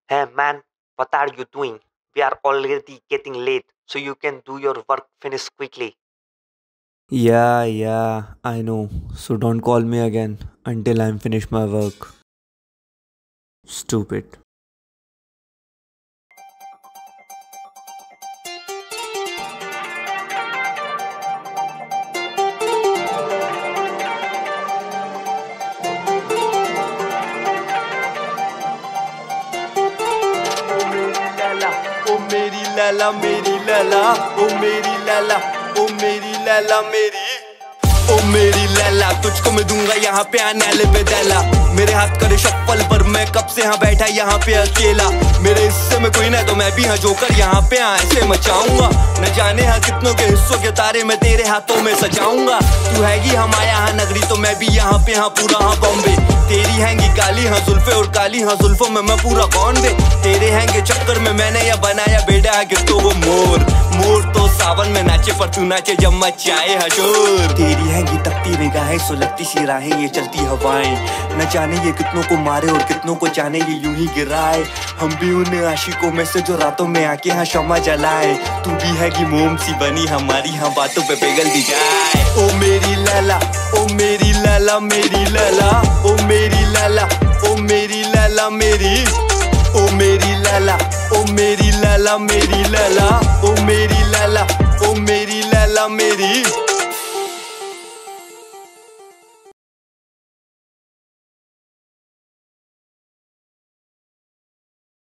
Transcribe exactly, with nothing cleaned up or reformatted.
Hey man, what are you doing? We are already getting late, so you can do your work finish quickly. Yeah, yeah, I know. So don't call me again until I'm finished my work. Stupid. Laila ओ मेरी लैला मेरी लैला ओ मेरी लैला ओ मेरी लैला मेरी ओ मेरी लैला तुझको मैं दूंगा यहाँ पे आने पे दैला मेरे हाथ करे शक्ल पर मैं कब से यहाँ बैठा यहाँ पे अकेला मेरे हिस्से में कोई ना तो मैं भी हाँ जोकर यहाँ पे हाँ ऐसे मचाऊंगा न जाने हाँ कितनों के हिस्सों के तारे मैं तेरे हाथों में सजाऊंगा तू हैगी हमारा यहाँ नगरी तो मैं भी यहाँ पे हाँ पूरा हाँ बॉम्बे तेरी हैंगी काली हाँ जुल्फे और काली हाँ जुल्फों में मैं पूरा कौन बे तेरे हैंगे चक्कर में मैंने यह बनाया बेटा है कि तो वो मोर मोर तो सावन में नाचे पर तू नाचे जब मचाए हशोर तेरी हैंगी तकती निगाहें सुलगती सी राहें ये चलती हवाएं न जाने ये कितनों को मारे और कितनों को जाने ये यूं ही गिराए हम भी उन आशिकों में से जो रातों में आके हाँ शमा जलाए तू भी हैगी मोम सी बनी हमारी हाँ बातों पे पिघल दी जाए ओ मेरी लैला ओ मेरी लैला मेरी लैला ओ मेरी लैला ओ मेरी लैला मेरी ओ मेरी लैला ओ मेरी लैला मेरी लैला